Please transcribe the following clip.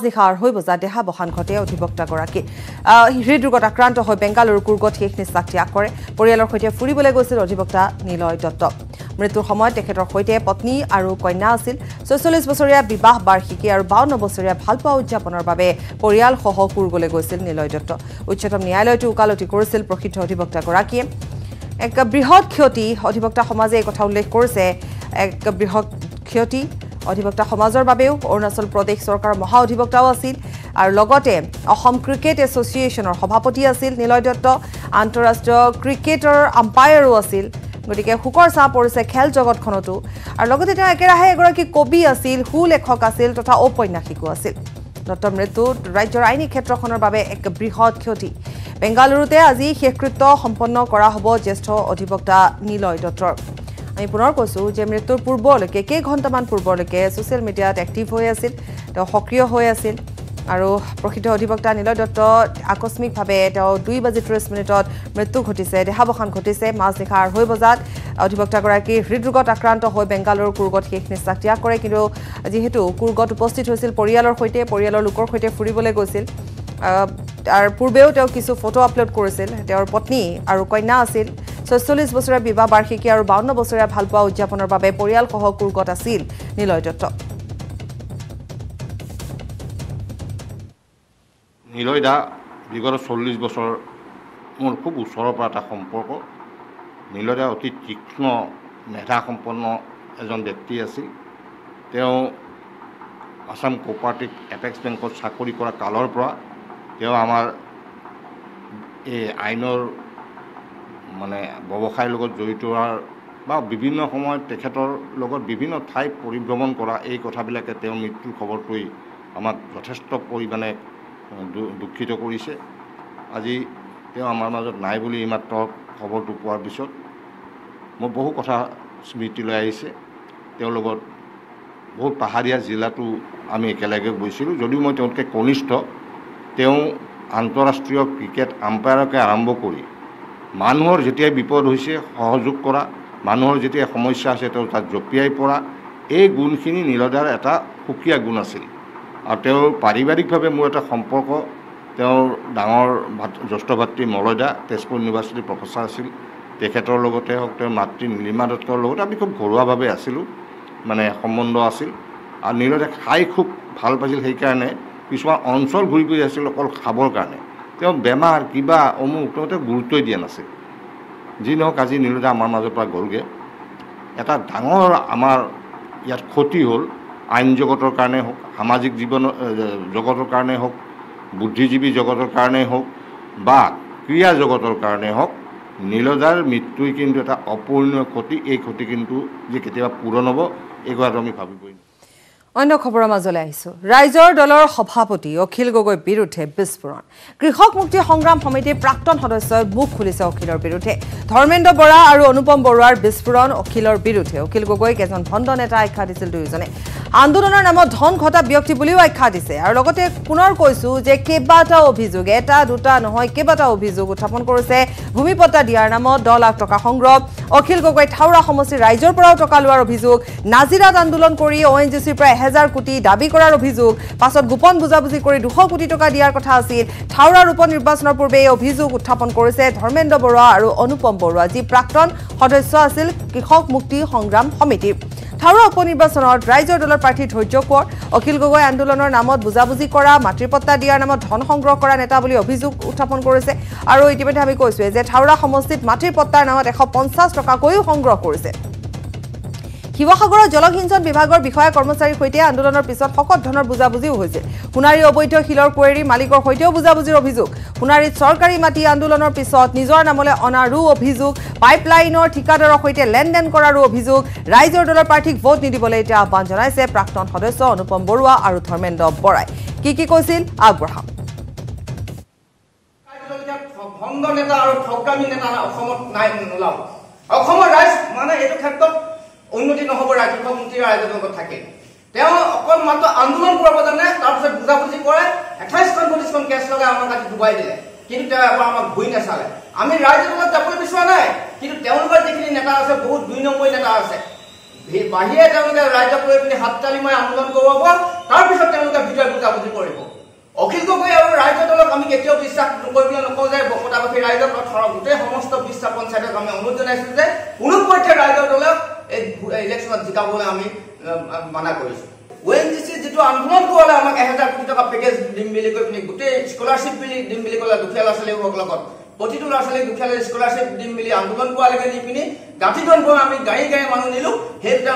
মাজনিশা 2:30 বজাত দেহাৱসান ঘটে অধিবক্তাগৰাকী হৃদৰোগত আক্ৰান্ত হৈ বেংগালুৰু কুৰ্গত শেষ নিশ্বাস ত্যাগ কৰে পৰিয়ালৰ সৈতে ফুৰিবলৈ গৈছিল অধিবক্তা নিলয় দত্ত মৃত্যুৰ সময়ত তেখেতৰ সৈতে পত্নী আৰু কন্যা আছিল 46 বছৰীয়া বিবাহ বাৰ্ষিকী আৰু 52 বছৰীয়া ভালপোৱা উদযাপনৰ বাবে পৰিয়াল সহ কুৰ্গলৈ গৈছিল নিলয় দত্ত উচ্চতম ন্যায়ালয়টো উকালতি কৰিছিল প্ৰসিদ্ধ অধিবক্তাগৰাকীয়ে এক বৃহৎ ক্ষতি অধিবক্তা সমাজে এই কথা উল্লেখ কৰিছে এক বৃহৎ ক্ষতি অধিবক্তা সমাজৰ বাবেও অৰুণাচল প্ৰদেশ চৰকাৰৰ মহা অধিবক্তাও আছিল আৰু লগতে অসম ক্ৰিকেট এছ'চিয়েশ্যনৰ সভাপতি আছিল নিলয় দত্ত আন্তঃৰাষ্ট্ৰীয় ক্ৰিকেটৰ আম্পায়াৰো আছিল গতিকে হুকৰ চাহ পৰিছে খেল জগতখনতো আৰু লগতে তেওঁ একেৰাহে এগৰাকী কবি আছিল সুলেখক আছিল তথা ঔপন্যাসিকো আছিল দত্তৰ মৃত্যুত ৰাজ্যৰ আইনী ক্ষেত্ৰখনৰ বাবে এক বৃহৎ ক্ষতি বেংগালুৰুতে আজি শেষকৃত্য সম্পন্ন কৰা হ'ব জ্যেষ্ঠ অধিবক্তা নিলয় দত্তৰ আমি পুনৰ কৈছো যে মৃত্যুৰ পূৰ্বলৈকে কেইঘণ্টামান পূৰ্বলৈকে ছ'চিয়েল মিডিয়াত এক্টিভ হৈ আছিল তেওঁ সক্ৰিয় হৈ আছিল আৰু প্ৰসিদ্ধ অধিবক্তা নিলয় দত্ত আকস্মিকভাৱে তেওঁ 2:30 মৃত্যু ঘটিছে দেহাৱসান ঘটিছে মাজনিশা 2:30 বজাত অধিবক্তাগৰাকী হৃদৰোগত আক্ৰান্ত হৈ বেংগালুৰু কুৰ্গত শেষ নিশ্বাস ত্যাগ কৰে কিন্তু যিহেতু কুৰ্গত উপস্থিত হৈছিল পৰিয়ালৰ সৈতে পৰিয়ালৰ লোকৰ সৈতে ফুৰিবলৈ গৈছিল আৰু পূৰ্বেও তেওঁ কিছু ফটো আপলোড কৰিছিল তেওঁৰ পত্নী আৰু কন্যা আছিল 46 বছৰীয়া বিবাহ বাৰ্ষিকী আৰু 52 বছৰীয়া ভালপোৱা উদযাপনৰ বাবে পৰিয়াল সহ কুৰ্গত আছিল নিলয় দত্ত নিলয় দা বিগত 40 বছৰ মোৰ খুব ওচৰৰ পৰা এটা সম্পৰ্ক নিলয় দা অতি তীক্ষ্ণ মেধাসম্পন্ন এজন ব্যক্তি আছিল তেওঁ আসাম কোঅপাৰেটিভ এপেক্স বেংকত চাকৰি কৰা কালৰ পৰা তেওঁ আমাৰ এই আইনৰ মানে ব্যৱসায়ৰ লগত জড়িত হোৱাৰ বা বিভিন্ন সময়ত তেখেতৰ লগত বিভিন্ন ঠাই পৰিভ্ৰমণ কৰা এই কথাবিলাকে তেওঁ মৃত্যুৰ খবৰটোই আমাক যথেষ্ট পৰিমাণে দুঃখিত কৰিছে আজি তেওঁ আমাৰ মাজত নাই বুলি এইমাত্ৰ খবৰটো পোৱাৰ পিছত মোৰ বহু কথা স্মৃতিলৈ আহিছে তেওঁৰ লগত বহুত পাহাৰীয়া জিলাটো আমি একেলগে গৈছিলোঁ যদিও মই তেওঁতকৈ কনিষ্ঠ তেওঁ আন্তঃৰাষ্ট্ৰীয় ক্ৰিকেট আম্পায়াৰকে আৰম্ভ কৰি মানুহৰ যেতিয়াই বিপদ হৈছে সহযোগ কৰা মানুহৰ যেতিয়া সমস্যা আছে তেওঁ তাত জঁপিয়াই পৰা এই গুণখিনি নিলয়দাৰ এটা সুকীয়া গুণ আছিল আৰু তেওঁৰ পাৰিবাৰিকভাৱে মোৰ এটা সম্পৰ্ক তেওঁৰ ডাঙৰ জ্যেষ্ঠ ভাতৃ মলয় দা তেজপুৰ ইউনিভাৰ্চিটিৰ প্ৰফেচাৰ আছিল তেখেতৰ লগতে হওক তেওঁৰ মাতৃ নীলিমা দত্তৰ লগতে আমি খুব ঘৰুৱাভাৱে আছিলোঁ মানে সম্বন্ধ আছিল আৰু নিলয় খাই খুব ভাল পাইছিল সেইকাৰণে কিছুমান অঞ্চল ঘূৰি ফুৰি আছিল অকল খাবৰ কাৰণে তেওঁ বেমাৰ কিবা অমুক তেওঁ গুৰুত্বই দিয়া নাছিল যি নহওক আজি নিলয় দা আমাৰ মাজৰ পৰা গ'লগৈ এটা ডাঙৰ আমাৰ ইয়াত ক্ষতি হ'ল আইন জগতৰ কাৰণে হওক সামাজিক জীৱন জগতৰ কাৰণে হওক বুদ্ধিজীৱী জগতৰ কাৰণে হওক বা ক্ৰীড়া জগতৰ কাৰণে হওক নিলয়দাৰ মৃত্যুই কিন্তু এটা অপূৰণীয় ক্ষতি এই ক্ষতি কিন্তু যে কেতিয়াবা পূৰণ হ'ব এই কথাটো আমি ভাবিবই অন্য খবৰৰ মাজলৈ আহিছো ৰাইজৰ দলৰ সভাপতি অখিল গগৈৰ বিৰুদ্ধে বিস্ফোৰণ কৃষক মুক্তি সংগ্ৰাম সমিতিৰ প্ৰাক্তন সদস্যই মুখ খুলিছে অখিলৰ বিৰুদ্ধে ধৰ্মেন্দ্ৰ বৰা আৰু অনুপম বৰুৱাৰ বিস্ফোৰণ অখিলৰ বিৰুদ্ধে অখিল গগৈক এজন ভণ্ড নেতা আখ্যা দিছিল দুয়োজনে আন্দোলনৰ নামত ধন ঘটা ব্যক্তি বুলিও আখ্যা দিছে আৰু লগতে পুনৰ কৈছো যে কেইবাটাও অভিযোগ এটা দুটা নহয় কেইবাটাও অভিযোগ উত্থাপন কৰিছে ভূমিপট্টা দিয়াৰ নামত 10 লাখ টকা সংগ্ৰহ অখিল গগৈ থাউৰা সমষ্টিৰ ৰাইজৰ পৰাও টকা লোৱাৰ অভিযোগ নাজিৰাত আন্দোলন কৰি ONGCৰ পৰা 1000 কোটি দাবী কৰাৰ অভিযোগ পাছত গোপন বুজাবুজি কৰি 200 কোটি টকা দিয়াৰ কথা আছিল থাউৰাৰ উপ নিৰ্বাচনৰ পূৰ্বে এই অভিযোগ উত্থাপন কৰিছে ধৰ্মেন্দ্ৰ বৰুৱা আৰু অনুপম বৰুৱা যি প্ৰাক্তন সদস্য আছিল কৃষক মুক্তি সংগ্ৰাম সমিতিৰ থাউৰা উপ নিৰ্বাচনত ৰাইজৰ দলৰ প্ৰাৰ্থী ধৈৰ্য কোঁৱৰ অখিল গগৈ আন্দোলনৰ নামত বুজাবুজি কৰা মাতৃপট্টা দিয়াৰ নামত ধন সংগ্ৰহ কৰা নেতা বুলি অভিযোগ উত্থাপন কৰিছে আৰু ইতিমধ্যে আমি কৈছোৱে যে থাউৰা সমষ্টিত মাতৃপট্টাৰ নামত 150 টকাকৈও সংগ্ৰহ কৰিছে শিৱসাগৰৰ জলসিঞ্চন বিভাগৰ বিষয়া কৰ্মচাৰীৰ সৈতে আন্দোলনৰ পিছত শকত ধনৰ বুজাবুজিও হৈছিল সোণাৰীৰ অবৈধ শিলৰ কোৱেৰী মালিকৰ সৈতেও বুজাবুজিৰ অভিযোগ সোণাৰীত চৰকাৰী মাটি আন্দোলনৰ পিছত নিজৰ নামলৈ অনাৰো অভিযোগ পাইপলাইনৰ ঠিকাদাৰৰ সৈতে লেনদেন কৰাৰো অভিযোগ ৰাইজৰ দলৰ প্ৰাৰ্থীক ভোট নিদিবলৈ এতিয়া আহ্বান জনাইছে প্ৰাক্তন সদস্য অনুপম বৰুৱা আৰু ধৰ্মেন্দ্ৰ বৰাই কি কৈছিল আগবঢ়াম ভণ্ড নেতা আৰু ঠগামী নেতা অসমত নাই নোলাও অসমৰ ৰাইজ মানে এইটো ক্ষেত্ৰত উন্নতি নহব ৰাজ্যিক মন্ত্ৰী ৰাইজৰ লগত থাকে তেওঁ অকল মাত্ৰ আন্দোলন কৰাব জানে তাৰপিছত বুজাবুজি কৰে 28খন 25খন কেছ লগাই আমাৰ কাটি ডুবাই দিলে কিন্তু তেওঁ এবাৰ আমাক ভুই নাচালে আমি ৰাইজৰ লগত যাবলৈ বিচৰা নাই কিন্তু তেওঁলোকৰ যিখিনি নেতা আছে বহুত 2 নম্বৰ নেতা আছে বাহিৰে তেওঁলোকে ৰাইজক লৈ পিনি হাততালি মাৰি আন্দোলন কৰাব তাৰপিছত তেওঁলোকে ভিতৰত বুজাবুজি কৰিব আমি কেতিয়াও বিশ্বাস কৰিবলৈ নকওঁ যে বকতাবাসী ৰাইজক গোটেই সমস্ত বিশ্বাস পঞ্চায়তক আমি অনুৰোধ জনাইছোঁ যে কোনো পক্ষে ৰাইজৰ দলক এই ইলেকশ্যনত জিকাবলৈ আমি মানা কৰিছোঁ ONGC যেটো আন্দোলন কৰালে আমাক 1000 কোটি টকা পেকেজ দিম বুলি কৈ পিনি গোটেই স্কলাৰশ্বিপ দিম বুলি ক'লে দুখীয়া ল'ৰা ছোৱালীবোৰৰ লগত প্ৰতিটো ল'ৰা ছোৱালীক দুখীয়া স্কলাৰশ্বিপ দিম বুলি আন্দোলন কৰালৈকে নি পিনি গাঁঠিখন আমি গাড়ী মানুহ নিলোঁ সেই